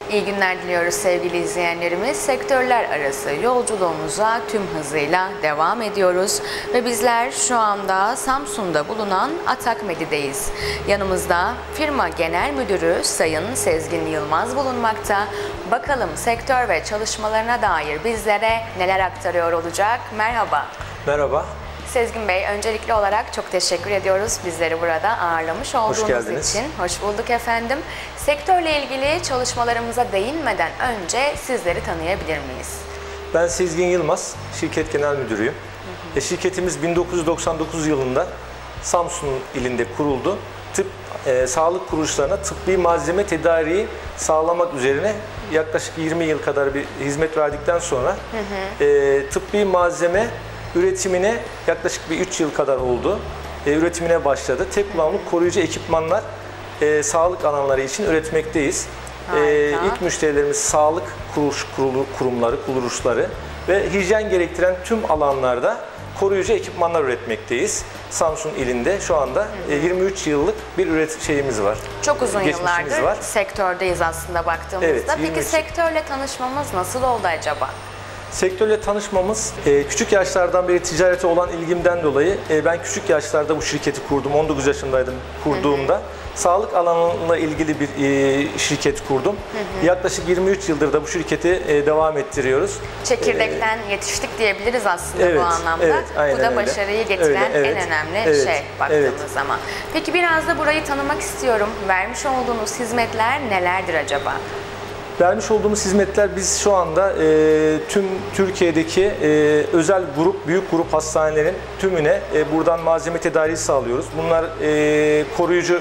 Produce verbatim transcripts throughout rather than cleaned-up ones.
İyi günler diliyoruz sevgili izleyenlerimiz. Sektörler arası yolculuğumuza tüm hızıyla devam ediyoruz. Ve bizler şu anda Samsun'da bulunan Atakmedi'deyiz. Yanımızda firma genel müdürü Sayın Sezgin Yılmaz bulunmakta. Bakalım sektör ve çalışmalarına dair bizlere neler aktarıyor olacak? Merhaba. Merhaba. Sezgin Bey, öncelikli olarak çok teşekkür ediyoruz bizleri burada ağırlamış olduğunuz için. Hoş bulduk efendim. Sektörle ilgili çalışmalarımıza değinmeden önce sizleri tanıyabilir miyiz? Ben Sezgin Yılmaz, şirket genel müdürüyüm. Hı hı. E, şirketimiz bin dokuz yüz doksan dokuz yılında Samsun ilinde kuruldu. Tıp, e, sağlık kuruluşlarına tıbbi malzeme tedariği sağlamak üzerine yaklaşık yirmi yıl kadar bir hizmet verdikten sonra hı hı. E, tıbbi malzeme üretimine yaklaşık bir üç yıl kadar oldu. E, üretimine başladı. Tek kullanımlık koruyucu ekipmanlar e, sağlık alanları için üretmekteyiz. E, ilk müşterilerimiz sağlık kuruluş, kurulu, kurumları, kuruluşları ve hijyen gerektiren tüm alanlarda koruyucu ekipmanlar üretmekteyiz. Samsun ilinde şu anda e, yirmi üç yıllık bir üretim şeyimiz var. Çok uzun yıllardır var. sektördeyiz aslında baktığımızda. Evet, Peki sektörle tanışmamız nasıl oldu acaba? Sektörle tanışmamız, küçük yaşlardan beri ticarete olan ilgimden dolayı ben küçük yaşlarda bu şirketi kurdum. on dokuz yaşındaydım kurduğumda. Hı hı. Sağlık alanıyla ilgili bir şirket kurdum. Hı hı. Yaklaşık yirmi üç yıldır da bu şirketi devam ettiriyoruz. Çekirdekten ee, yetiştik diyebiliriz aslında evet, bu anlamda. Evet, bu da öyle. başarıyı getiren öyle, evet, en önemli evet, şey baktığımız evet. zaman. Peki biraz da burayı tanımak istiyorum. Vermiş olduğunuz hizmetler nelerdir acaba? Vermiş olduğumuz hizmetler biz şu anda e, tüm Türkiye'deki e, özel grup, büyük grup hastanelerin tümüne e, buradan malzeme tedariği sağlıyoruz. Bunlar e, koruyucu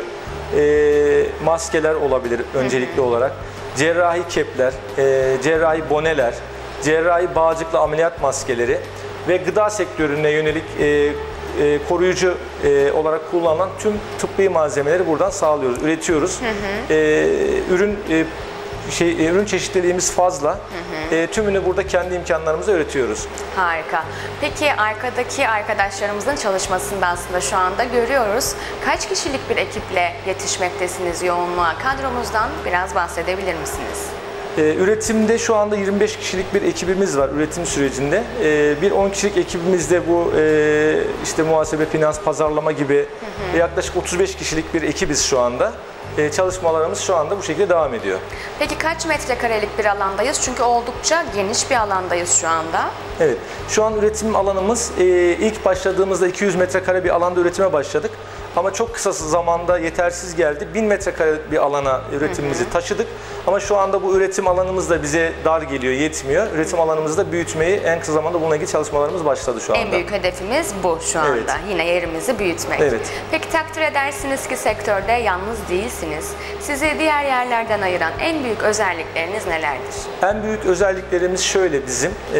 e, maskeler olabilir öncelikli hı hı. olarak. Cerrahi kepler, e, cerrahi boneler, cerrahi bağcıklı ameliyat maskeleri ve gıda sektörüne yönelik e, e, koruyucu e, olarak kullanılan tüm tıbbi malzemeleri buradan sağlıyoruz, üretiyoruz. Hı hı. E, ürün e, Şey, ürün çeşitliliğimiz fazla. Hı hı. E, tümünü burada kendi imkanlarımızla üretiyoruz. Harika. Peki arkadaki arkadaşlarımızın çalışmasında aslında şu anda görüyoruz. Kaç kişilik bir ekiple yetişmektesiniz yoğunluğa? Kadromuzdan biraz bahsedebilir misiniz? E, üretimde şu anda yirmi beş kişilik bir ekibimiz var üretim sürecinde. E, bir on kişilik ekibimizde bu e, işte muhasebe, finans, pazarlama gibi hı hı. yaklaşık otuz beş kişilik bir ekibiz şu anda. Ee, çalışmalarımız şu anda bu şekilde devam ediyor. Peki kaç metrekarelik bir alandayız? Çünkü oldukça geniş bir alandayız şu anda. Evet. Şu an üretim alanımız e, ilk başladığımızda iki yüz metrekare bir alanda üretime başladık. Ama çok kısa zamanda yetersiz geldi. bin metrekare bir alana üretimimizi hı hı. taşıdık. Ama şu anda bu üretim alanımız da bize dar geliyor, yetmiyor. Üretim alanımızı da büyütmeyi en kısa zamanda bununla ilgili çalışmalarımız başladı şu anda. En büyük hedefimiz bu şu anda. Evet. Yine yerimizi büyütmek. Evet. Peki takdir edersiniz ki sektörde yalnız değilsiniz. Sizi diğer yerlerden ayıran en büyük özellikleriniz nelerdir? En büyük özelliklerimiz şöyle bizim. E,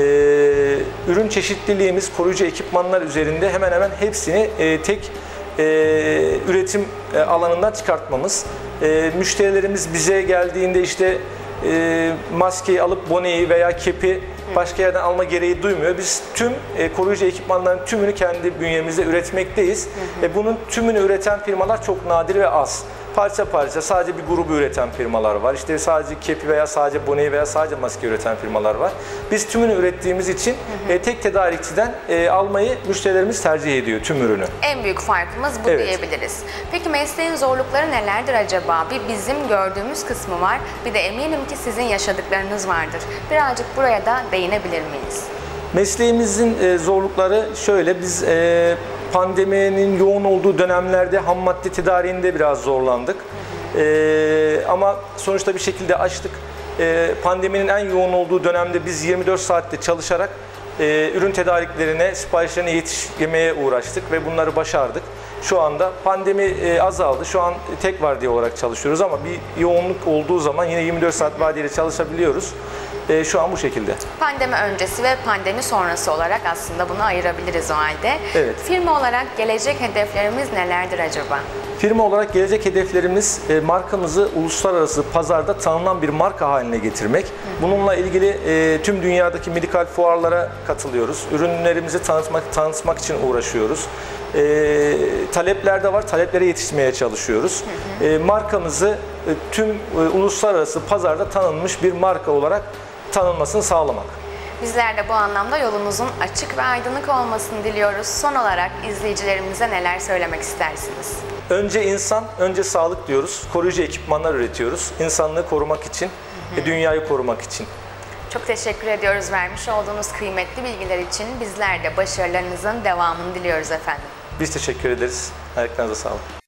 ürün çeşitliliğimiz koruyucu ekipmanlar üzerinde hemen hemen hepsini e, tek e, üretim e, alanından çıkartmamız. E, müşterilerimiz bize geldiğinde işte e, maskeyi alıp boneyi veya kepi başka yerden alma gereği duymuyor. Biz tüm e, koruyucu ekipmanların tümünü kendi bünyemizde üretmekteyiz. Hı hı. E, bunun tümünü üreten firmalar çok nadir ve az. Parça parça sadece bir grubu üreten firmalar var. İşte sadece kepi veya sadece boneyi veya sadece maske üreten firmalar var. Biz tümünü ürettiğimiz için hı hı. E, tek tedarikçiden e, almayı müşterilerimiz tercih ediyor tüm ürünü. En büyük farkımız bu evet. diyebiliriz. Peki mesleğin zorlukları nelerdir acaba? Bir bizim gördüğümüz kısmı var. Bir de eminim ki sizin yaşadıklarınız vardır. Birazcık buraya da değinebilir miyiz? Mesleğimizin e, zorlukları şöyle. Biz e, pandeminin yoğun olduğu dönemlerde ham madde tedariğinde biraz zorlandık. Hı hı. E, ama sonuçta bir şekilde aştık. E, pandeminin en yoğun olduğu dönemde biz yirmi dört saatte çalışarak e, ürün tedariklerine, siparişlerine yetişmeye uğraştık ve bunları başardık. Şu anda pandemi e, azaldı. Şu an tek vardiya olarak çalışıyoruz ama bir yoğunluk olduğu zaman yine yirmi dört saat vardiyalı çalışabiliyoruz. E, şu an bu şekilde. Pandemi öncesi ve pandemi sonrası olarak aslında bunu ayırabiliriz o halde. Evet. Firma olarak gelecek hedeflerimiz nelerdir acaba? Firma olarak gelecek hedeflerimiz e, markamızı uluslararası pazarda tanınan bir marka haline getirmek. Hı hı. Bununla ilgili e, tüm dünyadaki medikal fuarlara katılıyoruz. Ürünlerimizi tanıtmak, tanıtmak için uğraşıyoruz. E, talepler de var, taleplere yetişmeye çalışıyoruz. Hı hı. E, markamızı tüm e, uluslararası pazarda tanınmış bir marka olarak tanınmasını sağlamak. Bizler de bu anlamda yolunuzun açık ve aydınlık olmasını diliyoruz. Son olarak izleyicilerimize neler söylemek istersiniz? Önce insan, önce sağlık diyoruz. Koruyucu ekipmanlar üretiyoruz. İnsanlığı korumak için ve dünyayı korumak için. Çok teşekkür ediyoruz vermiş olduğunuz kıymetli bilgiler için. Bizler de başarılarınızın devamını diliyoruz efendim. Biz teşekkür ederiz. Ayaklarınıza sağlık.